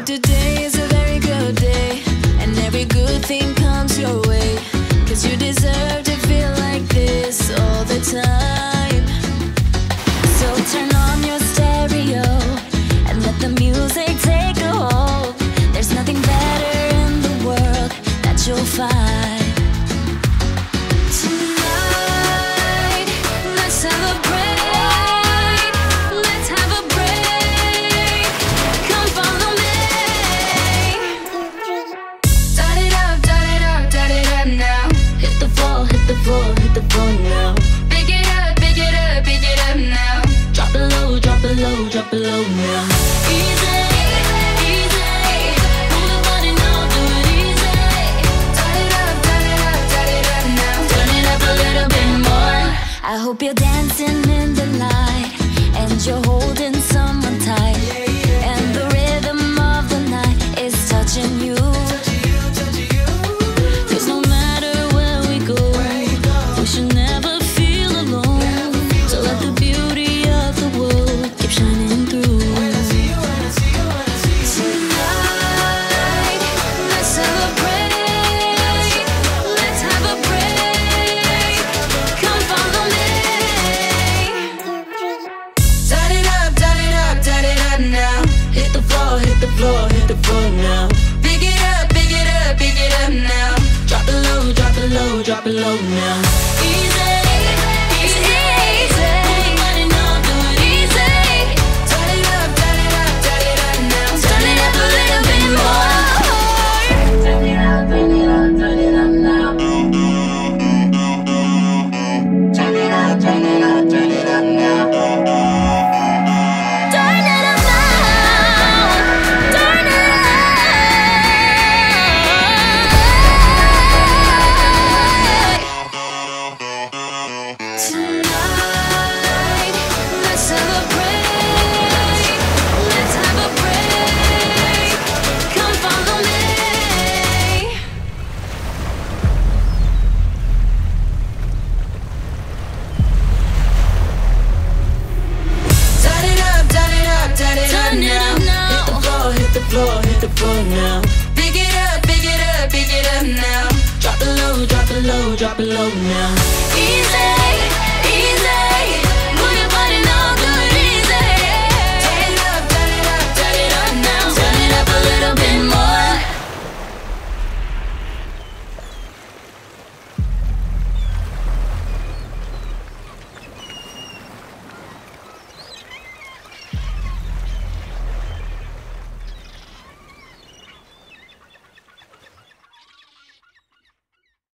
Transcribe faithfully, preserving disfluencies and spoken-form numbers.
today is a very good day, and every good thing comes your way, 'cause you deserve to feel like this all the time. So turn on your stereo and let the music take a hold. There's nothing better in the world that you'll find. Tonight, let's celebrate. Let's have a break. Come follow me. Start it up, start it up, start it up now. Hit the floor, hit the floor, hit the floor now. Pick it up, pick it up, pick it up now. Drop it low, drop it low, drop it low now. Easy. I hope you're dancing in the light, and you're holding someone tight, and the rhythm of the night is touching you. 'Cause no matter where we go, we should never feel alone. So let the beauty of the world keep shining through. Tonight, let's celebrate. Let's have a break. Come follow me. Now, hit the floor, hit the floor, hit the floor now. Pick it up, pick it up, pick it up now. Drop it low, drop it low, drop it low now. Easy, easy, easy. Everybody know, do it easy. Turn it up, turn it up, turn it up now. Turn it up a little bit more. Turn it up, turn it up, turn it up now. Turn it up, turn it up, turn it up now. Floor, hit the floor now. Pick it up, pick it up, pick it up now. Drop it low, drop it low, drop it low now.